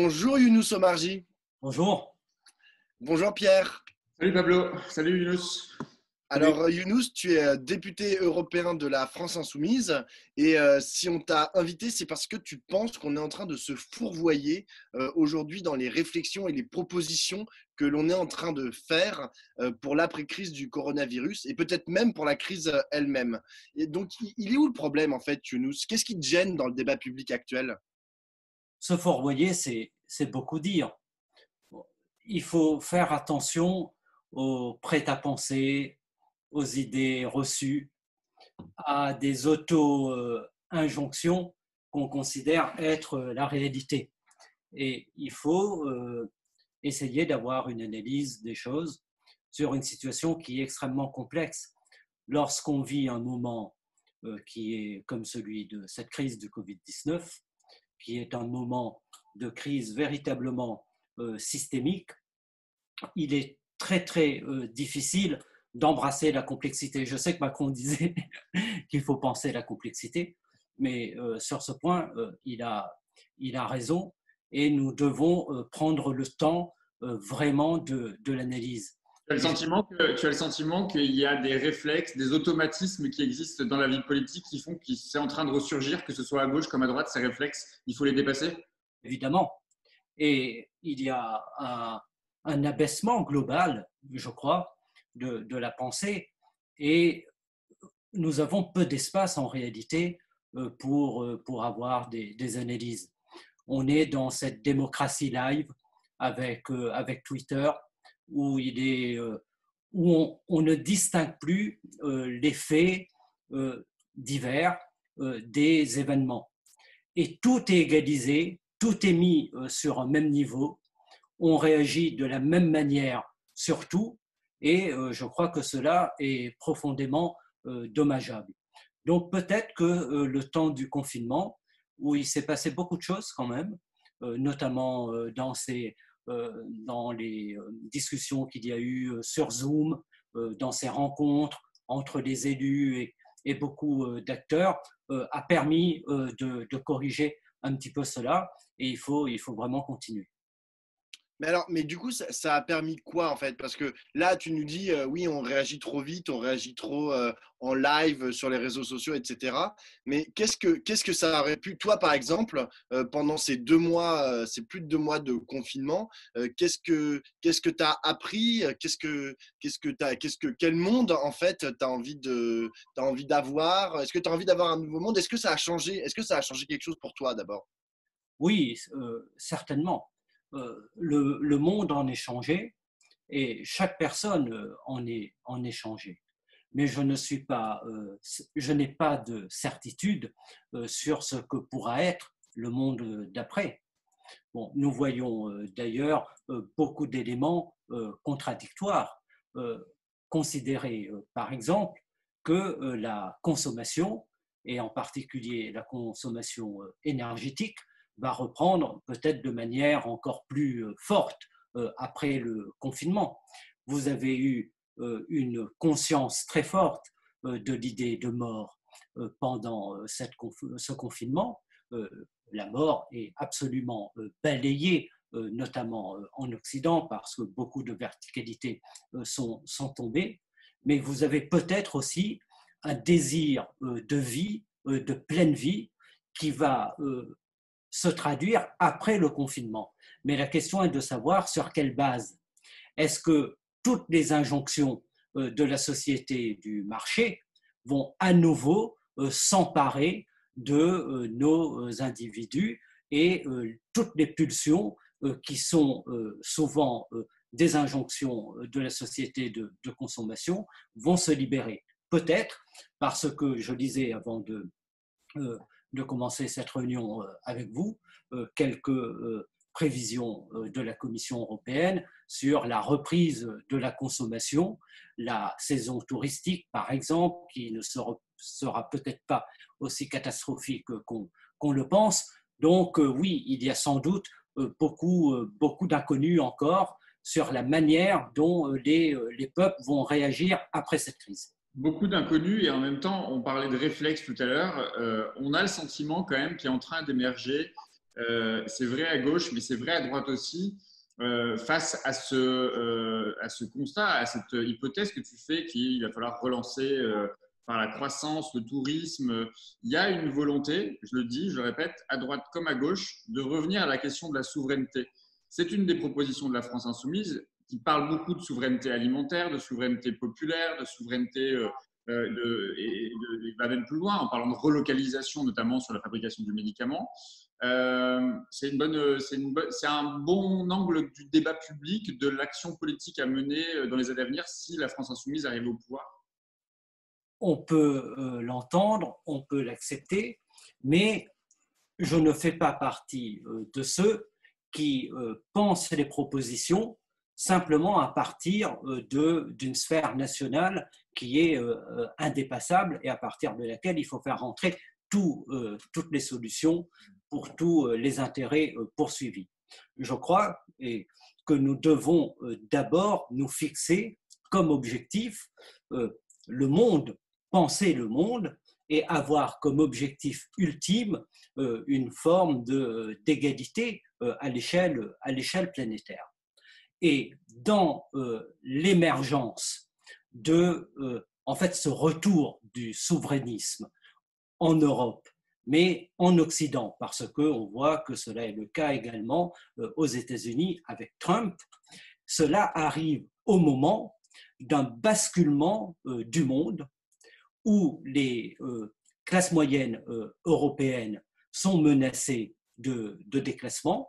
Bonjour Younous Omarji. Bonjour. Bonjour Pierre. Salut Pablo, salut Yunus. Salut. Alors Younous, tu es député européen de la France Insoumise et si on t'a invité, c'est parce que tu penses qu'on est en train de se fourvoyer aujourd'hui dans les réflexions et les propositions que l'on est en train de faire pour l'après-crise du coronavirus et peut-être même pour la crise elle-même. Et donc, il est où le problème en fait, Younous? Qu'est-ce qui te gêne dans le débat public actuel? Se fourvoyer, c'est beaucoup dire. Il faut faire attention au prêt-à-penser, aux idées reçues, à des auto-injonctions qu'on considère être la réalité. Et il faut essayer d'avoir une analyse des choses sur une situation qui est extrêmement complexe. Lorsqu'on vit un moment qui est comme celui de cette crise du Covid-19, qui est un moment de crise véritablement systémique, il est très très difficile d'embrasser la complexité. Je sais que Macron disait qu'il faut penser la complexité, mais sur ce point, il a raison et nous devons prendre le temps vraiment de l'analyse. Tu as le sentiment qu'il y a des réflexes, des automatismes qui existent dans la vie politique qui font que c'est en train de ressurgir, que ce soit à gauche comme à droite, ces réflexes, il faut les dépasser? Évidemment. Et il y a un abaissement global, je crois, de la pensée. Et nous avons peu d'espace en réalité pour avoir des analyses. On est dans cette démocratie live avec Twitter où on ne distingue plus les faits divers des événements. Et tout est égalisé, tout est mis sur un même niveau, on réagit de la même manière sur tout, et je crois que cela est profondément dommageable. Donc peut-être que le temps du confinement, où il s'est passé beaucoup de choses quand même, notamment dans les discussions qu'il y a eu sur Zoom, dans ces rencontres entre les élus et beaucoup d'acteurs, a permis de corriger un petit peu cela, et il faut vraiment continuer. Mais du coup, ça a permis quoi en fait? Parce que là, tu nous dis, oui, on réagit trop vite, on réagit trop en live sur les réseaux sociaux, etc. Mais qu'est-ce que ça aurait pu, toi par exemple, pendant ces 2 mois, ces plus de 2 mois de confinement, qu'est-ce que tu as appris? Quel monde en fait t'as envie d'avoir? Est-ce que tu as envie d'avoir un nouveau monde? Est-ce que ça a changé? Est-ce que ça a changé quelque chose pour toi d'abord? Oui, certainement. Le monde en est changé et chaque personne en est changée. Mais je n'ai pas de certitude sur ce que pourra être le monde d'après. Bon, nous voyons d'ailleurs beaucoup d'éléments contradictoires. Considérer par exemple que la consommation, et en particulier la consommation énergétique, va reprendre peut-être de manière encore plus forte après le confinement. Vous avez eu une conscience très forte de l'idée de mort pendant ce confinement. La mort est absolument balayée, notamment en Occident, parce que beaucoup de verticalités sont tombées. Mais vous avez peut-être aussi un désir de vie, de pleine vie, qui va se traduire après le confinement. Mais la question est de savoir sur quelle base. Est-ce que toutes les injonctions de la société du marché vont à nouveau s'emparer de nos individus et toutes les pulsions qui sont souvent des injonctions de la société de consommation vont se libérer. Peut-être parce que je disais avant de commencer cette réunion avec vous, quelques prévisions de la Commission européenne sur la reprise de la consommation, la saison touristique par exemple, qui ne sera peut-être pas aussi catastrophique qu'on le pense. Donc oui, il y a sans doute beaucoup d'inconnus encore sur la manière dont les peuples vont réagir après cette crise. Beaucoup d'inconnus et en même temps, on parlait de réflexes tout à l'heure. On a le sentiment quand même qu'il est en train d'émerger C'est vrai à gauche, mais c'est vrai à droite aussi. Face à ce constat, à cette hypothèse que tu fais qu'il va falloir relancer par la croissance, le tourisme, il y a une volonté, je le dis, je le répète, à droite comme à gauche, de revenir à la question de la souveraineté. C'est une des propositions de la France insoumise qui parle beaucoup de souveraineté alimentaire, de souveraineté populaire, de souveraineté va même plus loin en parlant de relocalisation, notamment sur la fabrication du médicament. C'est un bon angle du débat public, de l'action politique à mener dans les années à venir si la France insoumise arrive au pouvoir. On peut l'entendre, on peut l'accepter, mais je ne fais pas partie de ceux qui pensent les propositions simplement à partir d'une sphère nationale qui est indépassable et à partir de laquelle il faut faire rentrer toutes les solutions pour tous les intérêts poursuivis. Je crois que nous devons d'abord nous fixer comme objectif le monde, penser le monde et avoir comme objectif ultime une forme d'égalité à l'échelle planétaire. Et dans l'émergence en fait, ce retour du souverainisme en Europe, mais en Occident, parce qu'on voit que cela est le cas également aux États-Unis avec Trump, cela arrive au moment d'un basculement du monde où les classes moyennes européennes sont menacées de déclassement,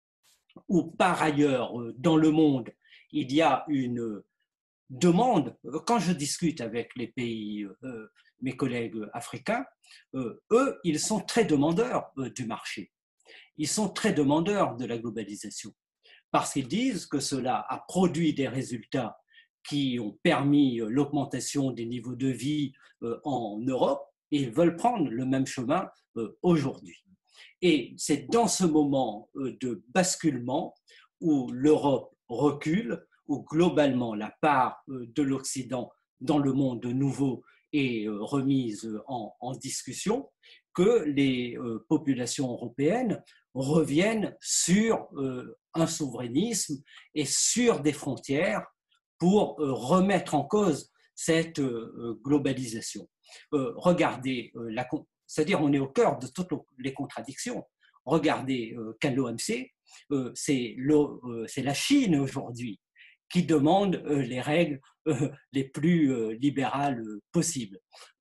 où par ailleurs, dans le monde, il y a une demande. Quand je discute avec les pays, mes collègues africains, eux, ils sont très demandeurs du marché. Ils sont très demandeurs de la globalisation parce qu'ils disent que cela a produit des résultats qui ont permis l'augmentation des niveaux de vie en Europe et ils veulent prendre le même chemin aujourd'hui. Et c'est dans ce moment de basculement où l'Europe recule, où globalement la part de l'Occident dans le monde nouveau est remise en discussion, que les populations européennes reviennent sur un souverainisme et sur des frontières pour remettre en cause cette globalisation. Regardez, c'est-à-dire on est au cœur de toutes les contradictions. Regardez qu'à l'OMC, c'est la Chine aujourd'hui qui demande les règles les plus libérales possibles.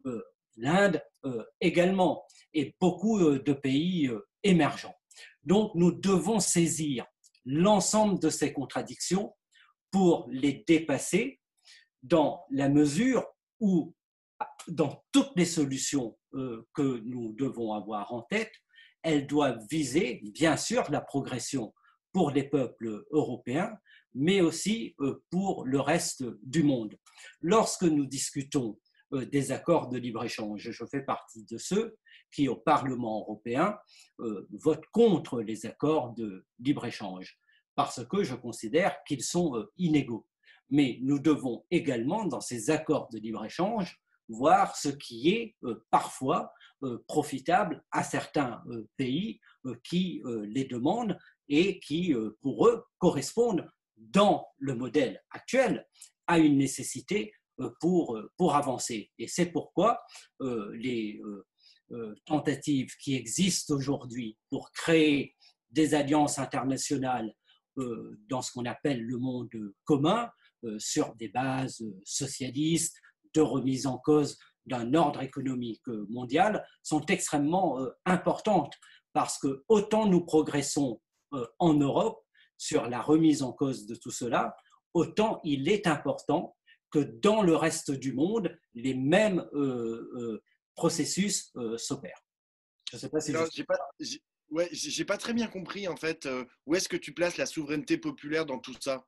L'Inde également, et beaucoup de pays émergents. Donc nous devons saisir l'ensemble de ces contradictions pour les dépasser dans la mesure où, dans toutes les solutions que nous devons avoir en tête, elles doivent viser, bien sûr, la progression pour les peuples européens, mais aussi pour le reste du monde. Lorsque nous discutons des accords de libre-échange, je fais partie de ceux qui, au Parlement européen, votent contre les accords de libre-échange, parce que je considère qu'ils sont inégaux. Mais nous devons également, dans ces accords de libre-échange, voir ce qui est parfois profitable à certains pays qui les demandent et qui, pour eux, correspondent dans le modèle actuel à une nécessité pour avancer. Et c'est pourquoi les tentatives qui existent aujourd'hui pour créer des alliances internationales dans ce qu'on appelle le monde commun, sur des bases socialistes, de remise en cause d'un ordre économique mondial, sont extrêmement importantes parce que autant nous progressons en Europe sur la remise en cause de tout cela, autant il est important que dans le reste du monde, les mêmes processus s'opèrent. Je ne sais pas si j'ai pas très bien compris en fait. Où est-ce que tu places la souveraineté populaire dans tout ça?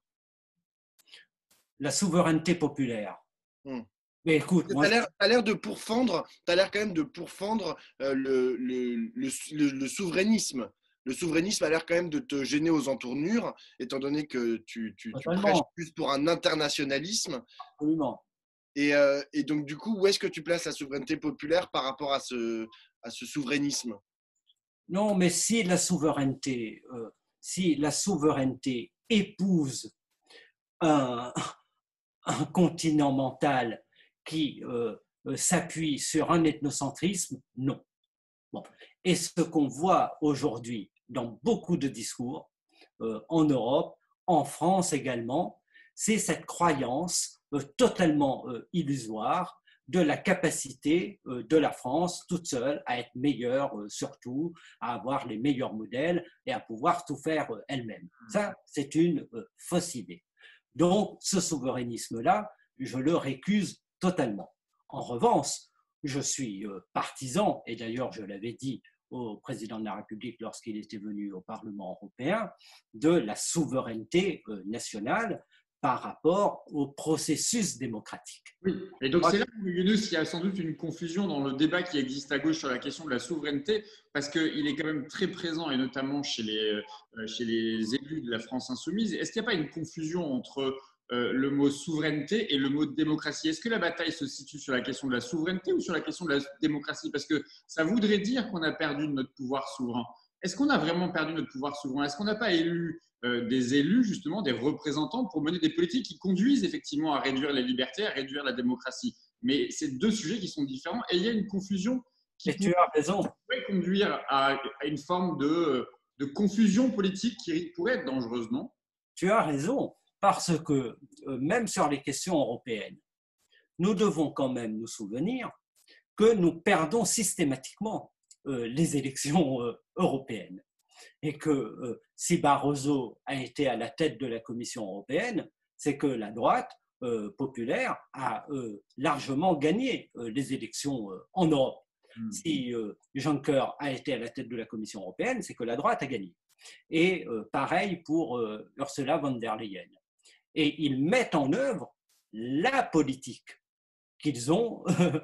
La souveraineté populaire. Mais écoute, tu as l'air de pourfendre, tu as l'air quand même de pourfendre le souverainisme. Le souverainisme a l'air quand même de te gêner aux entournures, étant donné que tu prêches plus pour un internationalisme. Absolument. Et donc, du coup, où est-ce que tu places la souveraineté populaire par rapport à ce souverainisme? Non, mais si la souveraineté épouse un, un continent mental qui s'appuie sur un ethnocentrisme, non. Bon. Et ce qu'on voit aujourd'hui dans beaucoup de discours, en Europe, en France également, c'est cette croyance totalement illusoire de la capacité de la France toute seule à être meilleure surtout, à avoir les meilleurs modèles et à pouvoir tout faire elle-même. Ça, c'est une fausse idée. Donc, ce souverainisme-là, je le récuse totalement. En revanche, je suis partisan, et d'ailleurs je l'avais dit au président de la République lorsqu'il était venu au Parlement européen, de la souveraineté nationale par rapport au processus démocratique. Oui, et donc c'est là où, Younous, il y a sans doute une confusion dans le débat qui existe à gauche sur la question de la souveraineté, parce qu'il est quand même très présent, et notamment chez les élus de la France insoumise. Est-ce qu'il n'y a pas une confusion entre le mot souveraineté et le mot démocratie? Est-ce que la bataille se situe sur la question de la souveraineté ou sur la question de la démocratie? Parce que ça voudrait dire qu'on a perdu notre pouvoir souverain. Est-ce qu'on a vraiment perdu notre pouvoir souverain? Est-ce qu'on n'a pas élu des élus, justement, des représentants pour mener des politiques qui conduisent effectivement à réduire les libertés, à réduire la démocratie? Mais c'est deux sujets qui sont différents et il y a une confusion qui pourrait conduire à une forme de confusion politique qui pourrait être dangereuse, non? Tu as raison, parce que même sur les questions européennes, nous devons quand même nous souvenir que nous perdons systématiquement les élections européennes. Et que si Barroso a été à la tête de la Commission européenne, c'est que la droite populaire a largement gagné les élections en Europe. Si Juncker a été à la tête de la Commission européenne, c'est que la droite a gagné. Et pareil pour Ursula von der Leyen. Et ils mettent en œuvre la politique qu'ils ont,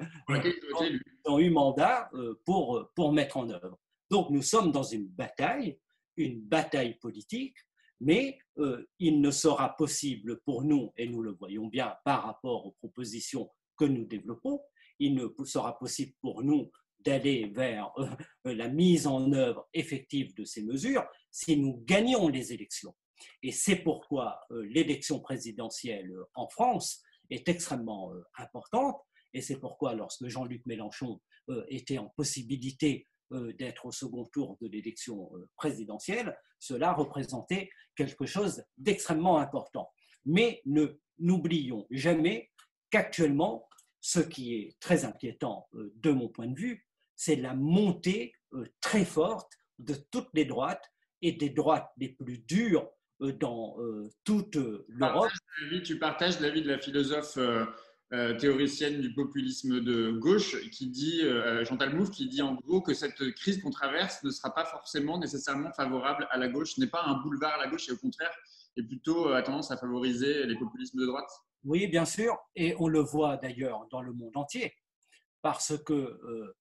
ont eu mandat pour mettre en œuvre. Donc nous sommes dans une bataille politique, mais il ne sera possible pour nous, et nous le voyons bien par rapport aux propositions que nous développons, il ne sera possible pour nous d'aller vers la mise en œuvre effective de ces mesures si nous gagnons les élections. Et c'est pourquoi l'élection présidentielle en France est extrêmement importante, et c'est pourquoi lorsque Jean-Luc Mélenchon était en possibilité d'être au second tour de l'élection présidentielle, cela représentait quelque chose d'extrêmement important. Mais n'oublions jamais qu'actuellement, ce qui est très inquiétant de mon point de vue, c'est la montée très forte de toutes les droites et des droites les plus dures dans toute l'Europe. Tu partages l'avis de la philosophe théoricienne du populisme de gauche qui dit, Chantal Mouffe, qui dit en gros que cette crise qu'on traverse ne sera pas forcément nécessairement favorable à la gauche, n'est pas un boulevard à la gauche et au contraire est plutôt a tendance à favoriser les populismes de droite. Oui, bien sûr, et on le voit d'ailleurs dans le monde entier, parce que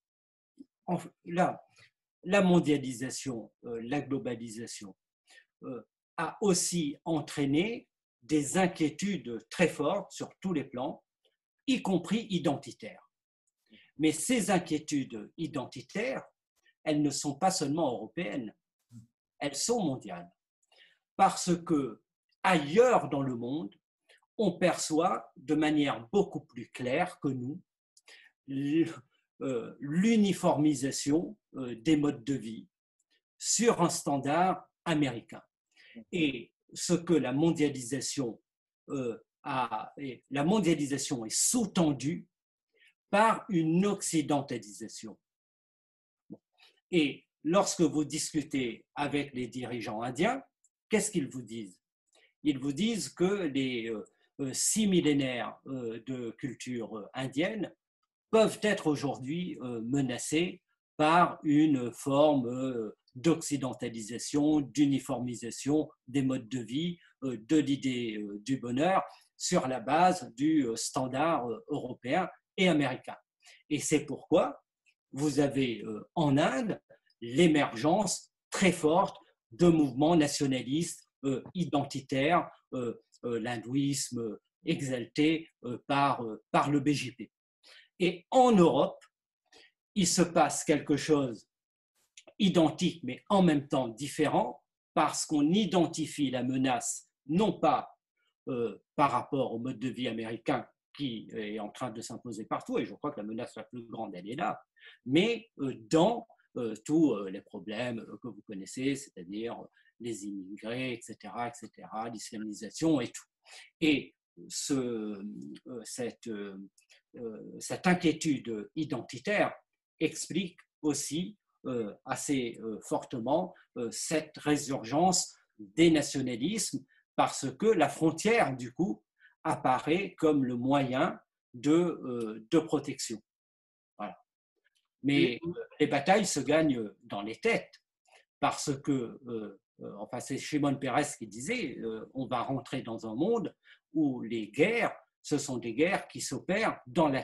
la mondialisation, la globalisation a aussi entraîné des inquiétudes très fortes sur tous les plans, y compris identitaires. Mais ces inquiétudes identitaires, elles ne sont pas seulement européennes, elles sont mondiales. Parce que ailleurs dans le monde, on perçoit de manière beaucoup plus claire que nous l'uniformisation des modes de vie sur un standard américain. Et ce que la mondialisation est sous-tendue par une occidentalisation. Et lorsque vous discutez avec les dirigeants indiens, qu'est-ce qu'ils vous disent? Ils vous disent que les 6 millénaires de culture indienne peuvent être aujourd'hui menacés par une forme d'occidentalisation, d'uniformisation des modes de vie, de l'idée du bonheur sur la base du standard européen et américain. Et c'est pourquoi vous avez en Inde l'émergence très forte de mouvements nationalistes identitaires, l'hindouisme exalté par le BJP. Et en Europe, il se passe quelque chose identiques, mais en même temps différents, parce qu'on identifie la menace non pas par rapport au mode de vie américain qui est en train de s'imposer partout, et je crois que la menace la plus grande, elle est là, mais dans tous les problèmes que vous connaissez, c'est-à-dire les immigrés, etc., l'islamisation et tout. Et cette inquiétude identitaire explique aussi assez fortement cette résurgence des nationalismes, parce que la frontière, du coup, apparaît comme le moyen de protection. Voilà. Mais les batailles se gagnent dans les têtes, parce que, enfin, c'est Shimon Peres qui disait, on va rentrer dans un monde où les guerres, ce sont des guerres qui s'opèrent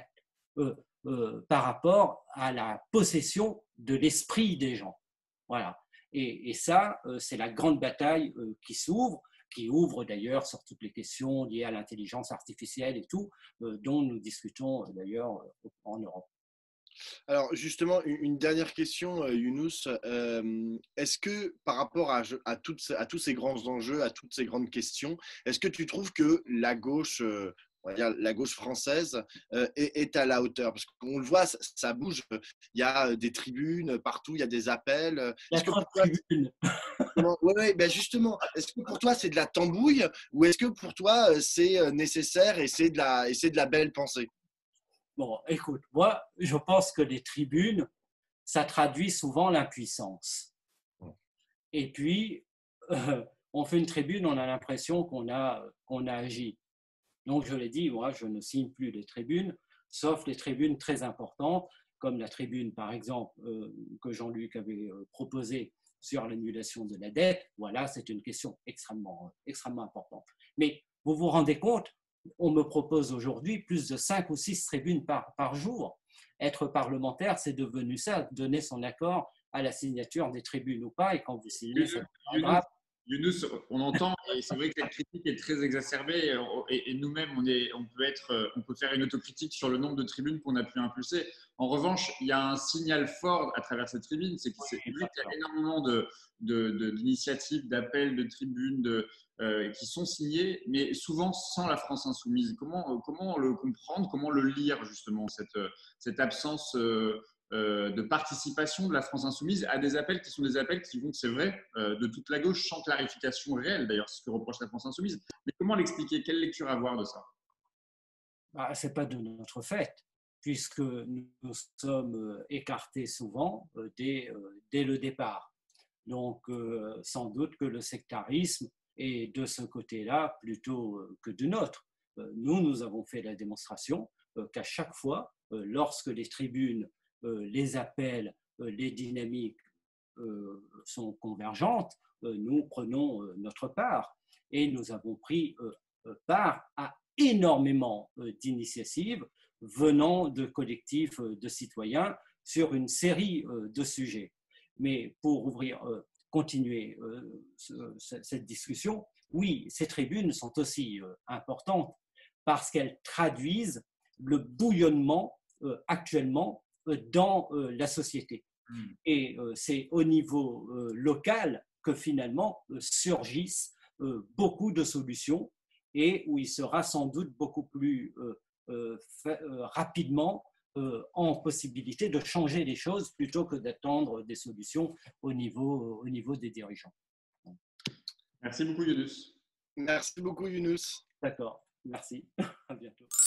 par rapport à la possession de l'esprit des gens. Voilà. Et ça, c'est la grande bataille qui ouvre d'ailleurs sur toutes les questions liées à l'intelligence artificielle et tout, dont nous discutons d'ailleurs en Europe. Alors justement, une dernière question, Younous. Est-ce que par rapport à tous ces grands enjeux, à toutes ces grandes questions, est-ce que tu trouves que la gauche, on va dire la gauche française, est à la hauteur? Parce qu'on le voit, ça bouge. Il y a des tribunes partout, il y a des appels. Il y a trop de tribunes. Ouais, ben justement, est-ce que pour toi c'est de la tambouille ou est-ce que pour toi c'est nécessaire et c'est de la belle pensée? Bon, écoute, moi, je pense que les tribunes, ça traduit souvent l'impuissance. Et puis, on fait une tribune, on a l'impression qu'on a agi. Donc, je l'ai dit, moi, je ne signe plus les tribunes, sauf les tribunes très importantes, comme la tribune, par exemple, que Jean-Luc avait proposée sur l'annulation de la dette. Voilà, c'est une question extrêmement importante. Mais vous vous rendez compte, on me propose aujourd'hui plus de 5 ou 6 tribunes par jour. Être parlementaire, c'est devenu ça, donner son accord à la signature des tribunes ou pas, et quand vous signez, c'est pas grave. Younous, on entend, et c'est vrai que cette critique est très exacerbée, et nous-mêmes, on peut faire une autocritique sur le nombre de tribunes qu'on a pu impulser. En revanche, il y a un signal fort à travers cette tribune, c'est qu'il y a énormément d'initiatives, d'appels, de tribunes qui sont signées, mais souvent sans la France insoumise. Comment le comprendre, comment le lire justement, cette absence de participation de la France insoumise à des appels qui sont des appels qui vont, c'est vrai, de toute la gauche, sans clarification réelle, d'ailleurs, c'est ce que reproche la France insoumise. Mais comment l'expliquer? Quelle lecture avoir de ça? Ce n'est pas de notre fait, puisque nous sommes écartés souvent dès le départ. Donc, sans doute que le sectarisme est de ce côté-là plutôt que de nôtre. Nous avons fait la démonstration qu'à chaque fois, lorsque les tribunes, les appels, les dynamiques sont convergentes, nous prenons notre part. Et nous avons pris part à énormément d'initiatives venant de collectifs de citoyens sur une série de sujets. Mais pour continuer cette discussion, oui, ces tribunes sont aussi importantes parce qu'elles traduisent le bouillonnement actuellement dans la société. Et c'est au niveau local que finalement surgissent beaucoup de solutions et où il sera sans doute beaucoup plus rapidement en possibilité de changer les choses plutôt que d'attendre des solutions au niveau des dirigeants. Merci beaucoup, Younous. Merci beaucoup, Younous. D'accord, merci. À bientôt.